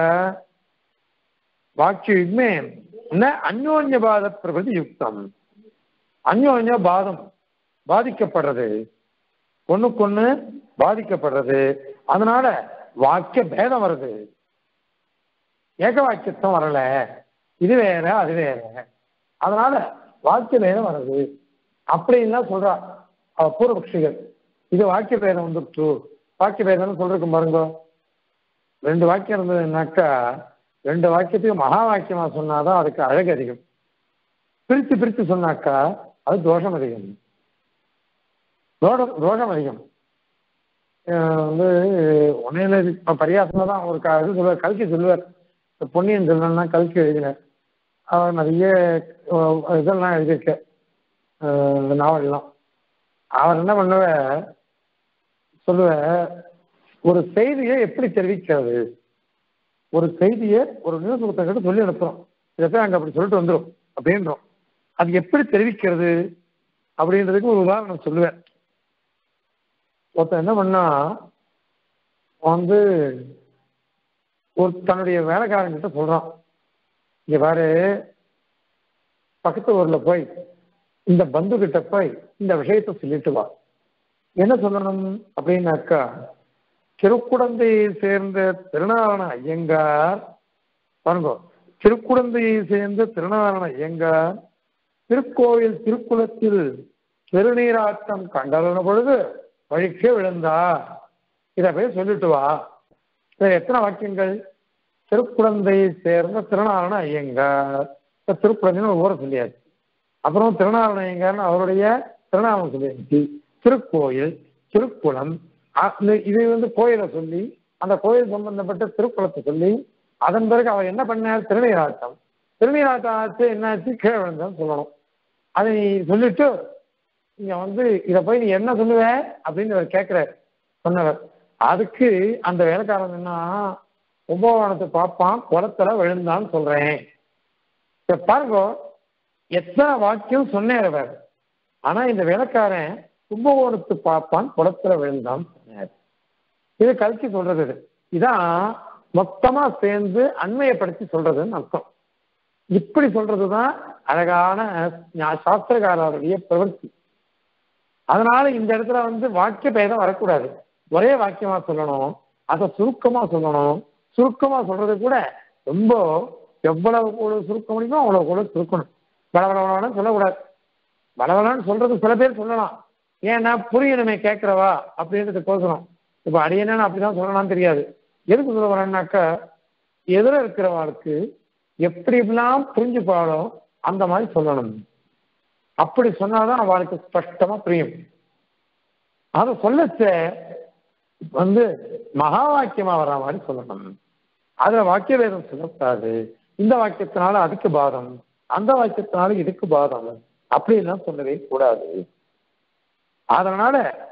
S1: வாக்கிய யுக்மே அந்யோன்ய பாத பிரபதி யுக்தம், அந்யோன்ய பாதம் பாதிக்கப்படுறது, ஒண்ணுக்கொண்ணு பாதிக்கப்படுறது. அதனால வாக்கிய பேதம் வருது, ஏக வாக்கியத்துவம் வரல, இது வேற அது வேற, அதனால வாக்கிய பேதம் வருது அப்படின்லாம் சொல்றா பூர்வபக்ஷிகள். இது வாக்கிய பேதம் வந்துருச்சு, வாக்கிய பேதம்னு சொல்றதுக்கு பாருங்க. ரெண்டு வாக்கியம் இருந்ததுன்னாக்கா ரெண்டு வாக்கியத்துக்கு மகா வாக்கியமா சொன்னாதான் அதுக்கு அழகு அதிகம், பிரித்து பிரித்து சொன்னாக்கா அது தோஷம் அதிகம், தோஷம் அதிகம். உன்னையில பரியாசமா தான் ஒரு இது சொல்லுவார், கல்கி சொல்லுவார். பொன்னியின் செல்வன்னா கல்கி எழுதினார், அவர் நிறைய இதெல்லாம் எழுதியிருக்க நாவல்லாம். அவர் என்ன பண்ணுவ சொல்லுவ, ஒரு செய்தியை எப்படி தெரிவிக்கிறது, ஒரு செய்தியை ஒரு நியூஸ் புத்தகத்தை சொல்லி அனுப்புறோம், இதை அங்க அப்படி சொல்லிட்டு வந்துடும் அப்படின்றோம், அது எப்படி தெரிவிக்கிறது அப்படின்றதுக்கு ஒரு உதாரணம் சொல்லுவேன். ஒருத்தன் என்ன பண்ணா ஒரு தன்னுடைய வேலைக்காரங்கிட்ட சொல்றான், இங்க பாரு பக்கத்து ஊர்ல போய் இந்த பந்து கிட்ட போய் இந்த விஷயத்த சொல்லிட்டு வா. என்ன சொல்லணும் அப்படின்னாக்கா, திருக்குடந்தையை சேர்ந்த திருநாராயண ஐயங்கார் பாருங்க, திருக்குடந்தையை சேர்ந்த திருநாராயண ஐயங்கார் திருக்கோயில் திருக்குளத்தில் திருநீராட்டம் கண்டறின பொழுது வழிக்கே விழுந்தார், இதை போய் சொல்லிட்டு வா. எத்தனை வாக்கியங்கள்? திருக்குழந்தையை சேர்ந்த திருநாராயண ஐயங்கார், திருக்குழந்தைன்னு ஒரு ஊரை சொல்லியாச்சு. அப்புறம் திருநாராயண ஐயங்கார்னு அவருடைய திருநாமம் சொல்லியாச்சு. திருக்கோயில் திருக்குளம், இதை கோயிலை சொல்லி அந்த கோயில் சம்பந்தப்பட்ட திருக்குளத்தை சொல்லி அதன் பிறகு அவர் என்ன பண்ணார், திருநீராட்டம். திருநீராட்டம் ஆச்சு, என்னாச்சு, கீழே விழுந்தான்னு சொல்லணும். அதை சொல்லிட்டு இங்க இதை போய் நீ என்ன சொல்லுவ அப்படின்னு அவர் கேட்கிறார் சொன்னவர். அதுக்கு அந்த வேலைக்காரன் என்ன, கும்பகோணத்தை பார்ப்பான் குளத்துல விழுந்தான்னு சொல்றேன். பாருங்க எத்தனை வாக்கியம் சொன்னார் அவர். ஆனா இந்த வேலைக்காரன் கும்பகோணத்து பார்ப்பான் குளத்துல விழுந்தான் சொன்னார். இது கல்கி சொல்றது. இதான் மொத்தமா சேர்ந்து அண்மையப்படுத்தி சொல்றதுன்னு அர்த்தம். இப்படி சொல்றதுதான் அழகான சாஸ்திரகாரருடைய பிரவர்த்தி. அதனால இந்த இடத்துல வாக்கிய பேதம் வரக்கூடாது. ஒரே வாக்கியமா சொல்லணும், அதை சுருக்கமா சொல்லணும். சுருக்கமா சொல்றது கூட ரொம்ப எவ்வளவு கூட சுருக்க முடியுமோ அவ்வளவு கூட சுருக்கணும். பலவளவளன்னு சொல்லக்கூடாது. பலவளன்னு சொல்றது சில பேர் சொல்லலாம், ஏன்னா புரியணுமே கேட்கிறவா அப்படின்றது கோசணும். இப்ப அடியேன்னு அப்படிதான் சொல்லலாம்னு தெரியாது. எதுக்கு சொல்ல வரேன்னாக்கா, எதிர இருக்கிறவாளுக்கு எப்படி எப்படிலாம் புரிஞ்சுப்பாளோ அந்த மாதிரி சொல்லணும். அப்படி சொன்னாதான் அவளுக்கு ஸ்பஷ்டமா புரியும். அதை சொல்லச்ச மகா வாக்கியமா வர்ற மாதிரி சொல்லணும். அதுல வாக்கிய வேதம் சொல்லக்கூடாது. இந்த வாக்கியத்தினால அதுக்கு பாதம், அந்த வாக்கியத்தினால இதுக்கு பாதம் அப்படின்லாம் சொல்லவே கூடாது. அதனால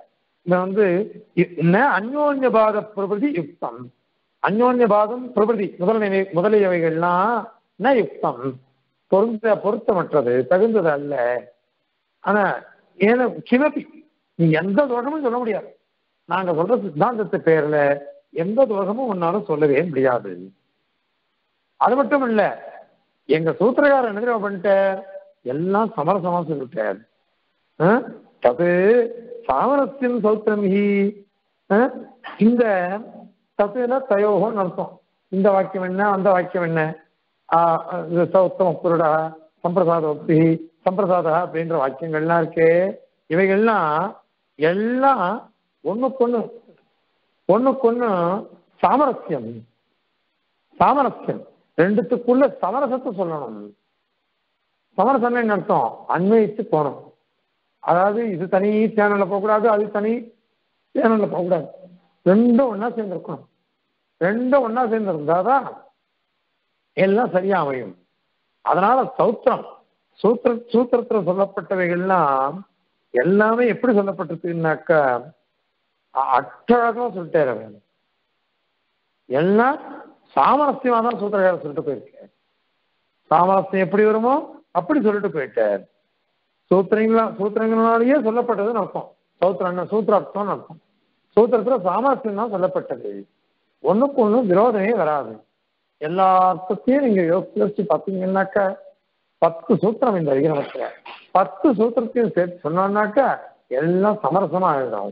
S1: அந்யோன்ய பாத பிரபதி யுக்தம். அந்யோன்ய பாதம் பிரபதி முதலியவைகள்லாம் யுக்தம், பொருத்தமற்றது, தகுந்தது அல்ல. ஆனா ஏன்னா கிமப்பி நீ எந்த தோஷமும் சொல்ல முடியாது. நாங்க சொல்ற சித்தாந்தத்து பேர்ல எந்த தோஷமும் ஒன்னாலும் சொல்லவே முடியாது. அது மட்டும் இல்ல, எங்க சூத்திரக்காரர் என்ன பண்ணிட்ட, எல்லாம் சமரசமா சொல்லிட்டார். தது சாமரஸ்யம் சௌத்திரமிகி, இந்த தத்துவ தயோகம்னு அர்த்தம். இந்த வாக்கியம் என்ன, அந்த வாக்கியம் என்ன, சௌத்தம் குருடா சம்பிரசாதோக்தி சம்பிரசாதா அப்படின்ற வாக்கியங்கள்லாம் இருக்கு. இவைகள்லாம் எல்லாம் ஒண்ணுக்கொன்னு சாமரஸ்யம். சாமரஸ்யம் ரெண்டுத்துக்குள்ள சமரசத்தை சொல்லணும். சமரசம் என்ன அர்த்தம், அன்வயித்து போகணும். அதாவது இது தனி சேனல்ல போகக்கூடாது, அது தனி சேனல்ல போகக்கூடாது. ரெண்டும் ஒன்னா சேர்ந்திருக்கணும். ரெண்டும் ஒன்னா சேர்ந்திருந்தாதான் எல்லாம் சரியா அமையும். அதனால சூத்திரம் சூத்திரத்துல சொல்லப்பட்டவைகள்லாம் எல்லாமே எப்படி சொல்லப்பட்டிருக்குன்னாக்கா அட்டழகமா சொல்லிட்டாரு. எல்லாம் சாமரஸ்யமா தான் சூத்திரக்காரர் சொல்லிட்டு போயிருக்காரு. சாமரஸ்யம் எப்படி வருமோ அப்படி சொல்லிட்டு போயிட்டார். சூத்திரங்களாலேயே சொல்லப்பட்டதுன்னு அர்த்தம். சூத்திரார்த்தம்னு அர்த்தம். சூத்திரத்துல சாமரஸ்யம் தான் சொல்லப்பட்டது. ஒண்ணுக்கு ஒண்ணும் விரோதமே வராது. எல்லா அர்த்தத்தையும் நீங்க யோசிச்சு பார்த்தீங்கன்னாக்கா 10 சூத்திரம் இந்த அதிகரணத்துல 10 சூத்திரத்தையும் சேர்த்து சொன்னாக்கா எல்லாம் சமரசமா ஆகிடும்.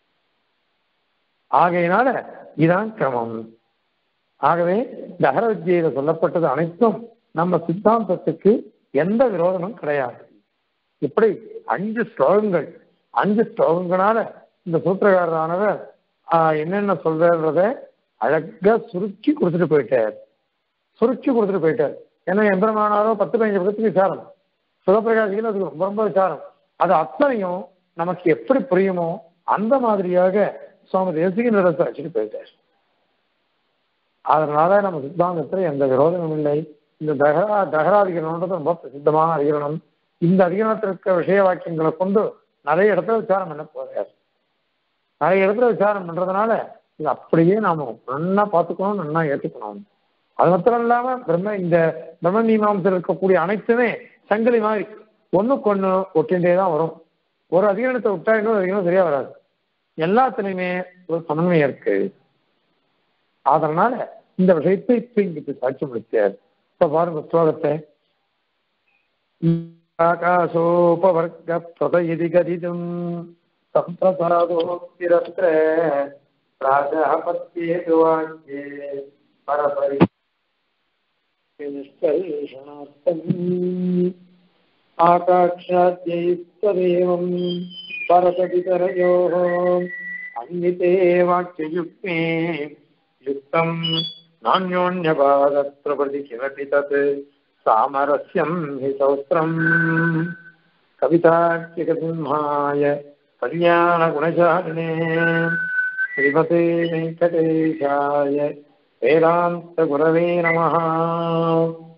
S1: ஆகையினால இதான் கிரமம். ஆகவே இந்த அகர வித்யில சொல்லப்பட்டது அனைத்தும் நம்ம சித்தாந்தத்துக்கு எந்த விரோதமும் கிடையாது. இப்படி 5 ஸ்லோகங்கள், 5 ஸ்லோகங்களால இந்த சூத்திரக்காரரானவர் என்னென்ன சொல்றத அழகா சுருக்கி கொடுத்துட்டு போயிட்டார். ஏன்னா எம்பெருமானாரோ 10-15 பக்கத்துக்கு விசாரம், சிவபிரகாசிகள் அதுக்கு ரொம்ப ரொம்ப விசாரம். அது அத்தனையும் நமக்கு எப்படி புரியுமோ அந்த மாதிரியாக சுவாமி தேசிகன் இடத்தை வச்சுட்டு போயிட்டார். அதனால நம்ம சித்தாந்தத்துல எந்த விரோதமும் இல்லை. இந்த தகராதிகரணம்ன்றது ரொம்ப பிரசித்தமான அதிகரணம். இந்த அதிகரணத்தில் இருக்க விஷய வாக்கியங்களை கொண்டு நிறைய இடத்துல விசாரம் பண்ண போறார். நிறைய இடத்துல விசாரம் பண்றதுனால இது அப்படியே நாம நன்னா பார்த்துக்கணும், நன்னா ஏற்றுக்கணும். அது மாத்திரம் இல்லாம இந்த பிரம்ம மீமாம்சத்தில் இருக்கக்கூடிய அனைத்துமே சங்கிலி மாதிரி ஒண்ணுக்கு ஒண்ணு ஒட்டின்றே தான் வரும். ஒரு அதிகரணத்தை விட்டா இன்னொரு அதிகரணம் சரியா வராது. எல்லாத்துலயுமே ஒரு சமன்மையா இருக்கு. அதனால இந்த விஷயத்தை இப்ப இங்கு சாட்சி முடிச்சார். இப்ப பாருங்க ஸ்லோகத்தை. ஆகாசோபவர்க பிரதயிதி கதிதும் சம்பிரசாதோத்திரத்ர ராஜபத்யேது வாக்யே பரபரி நிஷ்கர்ஷணார்த்தம் ஆகாக்ஷாத்யைஸ்ததேவம் பரதகிதரயோः அன்விதே வாக்யயுக்மே யுக்தம் நான்யோன்யபாதத் பிரபதி கிமபி தத் சாமரஸ்யம் ஹி சௌத்ரம். கவிதார்க்கிகசிம்ஹாய கல்யாண குணசாலினே ஸ்ரீமதே வெங்கடேஷாய வேதாந்த குரவே நமஹ.